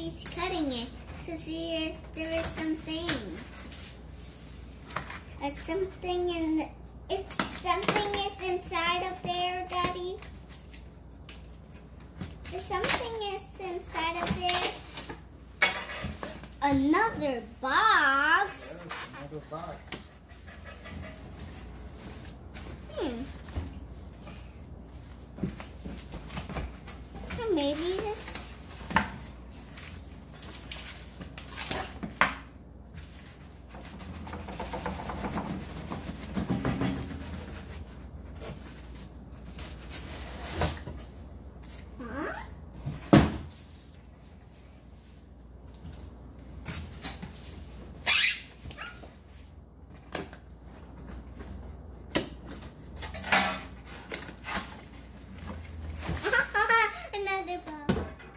Daddy's cutting it to see if there is something. If something is inside of there, Daddy. If something is inside of there. Another box. Another box. Maybe this. Huh? Another box.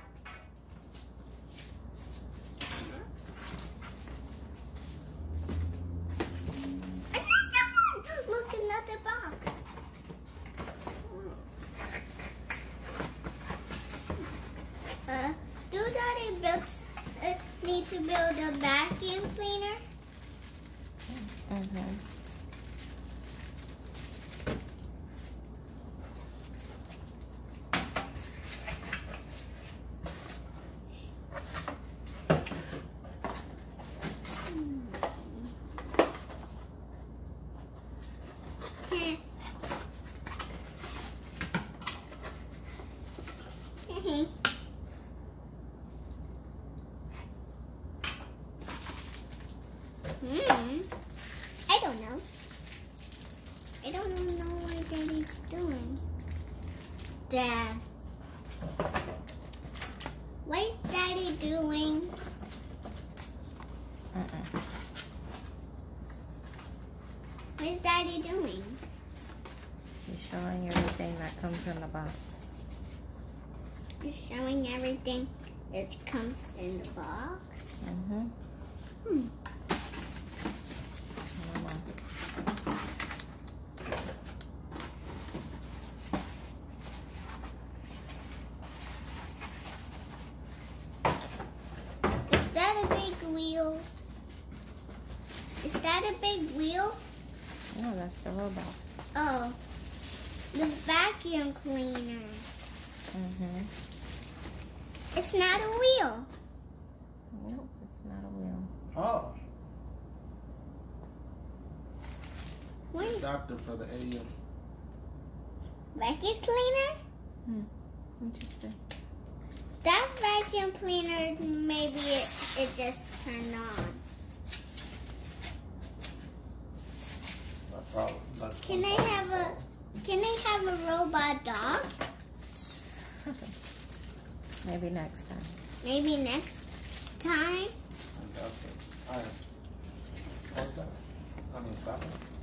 Another one! Look, another box. Do Daddy need to build a vacuum cleaner? I don't know. I don't know what Daddy's doing. Dad. What is Daddy doing? What is Daddy doing? He's showing everything that comes in the box. He's showing everything that comes in the box. Is that a big wheel? Is that a big wheel? No, that's the robot. Oh, the vacuum cleaner. It's not a wheel. Nope, it's not a wheel. Oh. What? Adapter for the AM. Vacuum cleaner? Interesting. That vacuum cleaner, maybe it just turned on. That's probably. That's Can I have a robot dog? Maybe next time. Maybe next time. Fantastic. All right. What was that? I mean, stop it.